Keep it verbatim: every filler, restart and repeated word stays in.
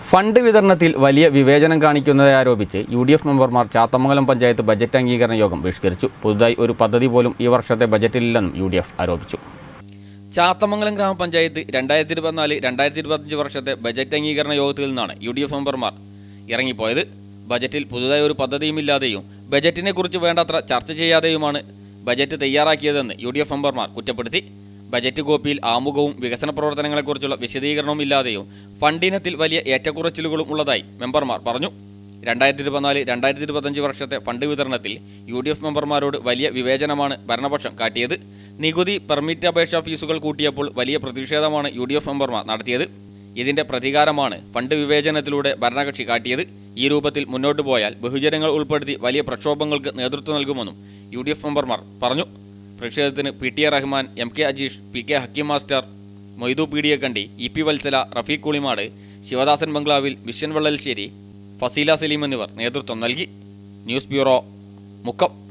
Fund വിതരണത്തിൽ വലിയ വിവേചനം കാണിക്കുന്നതായി ആരോപിച്ച് യു ഡി എഫ് മെമ്പർമാർ ചാത്തമംഗലം പഞ്ചായത്ത് ബജറ്റ് അംഗീകരണ യോഗം ബഹിഷ്കരിച്ചു. പുതുതായി ഒരു പദ്ധതി പോലും ഈ വർഷത്തെ ബജറ്റിലില്ലെന്നും യു ഡി എഫ് ആരോപിച്ചു. ചാത്തമംഗലം ഗ്രാമപഞ്ചായത്ത് രണ്ടായിരത്തി ഇരുപത്തിനാല് രണ്ടായിരത്തി ഇരുപത്തിയഞ്ച് വർഷത്തെ ബജറ്റ് അംഗീകരണ യോഗത്തിൽ നിന്നാണ് യു ഡി എഫ് മെമ്പർമാർ ഇറങ്ങിപ്പോയത്. ബജറ്റിൽ പുതുതായി ഒരു പദ്ധതിയുമില്ലാതെയും ബജറ്റിനെ കുറിച്ച് വേണ്ടത്ര ചർച്ച ചെയ്യാതെയുമാണ് ബജറ്റ് തയ്യാറാക്കിയതെന്ന് യു ഡി എഫ് മെമ്പർമാർ കുറ്റപ്പെടുത്തി. ബജറ്റ് കോപ്പിയിൽ ആമുഖവും വികസന പ്രവർത്തനങ്ങളെക്കുറിച്ചുള്ള വിശദീകരണവും ഇല്ലാതെയും ഫണ്ടിനത്തിൽ വലിയ ഏറ്റക്കുറച്ചിലുകളും ഉള്ളതായി മെമ്പർമാർ പറഞ്ഞു. രണ്ടായിരത്തി ഇരുപത്തിനാല് രണ്ടായിരത്തി ഇരുപത്തഞ്ച് വർഷത്തെ ഫണ്ട് വിതരണത്തിൽ യു ഡി എഫ് മെമ്പർമാരോട് വലിയ വിവേചനമാണ് ഭരണപക്ഷം കാട്ടിയത്. നികുതി പെർമിറ്റ് അപേക്ഷാ ഫീസുകൾ കൂട്ടിയപ്പോൾ വലിയ പ്രതിഷേധമാണ് യു ഡി എഫ് മെമ്പർമാർ നടത്തിയത്. ഇതിന്റെ പ്രതികാരമാണ് ഫണ്ട് വിവേചനത്തിലൂടെ ഭരണകക്ഷി കാട്ടിയത്. ഈ രൂപത്തിൽ മുന്നോട്ടു പോയാൽ ബഹുജനങ്ങൾ ഉൾപ്പെടുത്തി വലിയ പ്രക്ഷോഭങ്ങൾക്ക് നേതൃത്വം നൽകുമെന്നും യു ഡി എഫ് മെമ്പർമാർ പറഞ്ഞു. പ്രതിഷേധത്തിന് P T A Rahman, M K Ajeesh, P K Hakeem master, Moidu Peediyakkandi, E P Vatsala, Rafeeq Kulimad, Sivadasan ബംഗ്ലാവിൽ, വിഷ്യൻ വള്ളൽശ്ശേരി, ഫസീല സലീം എന്നിവർ നേതൃത്വം നൽകി. News bureau, Mukkam.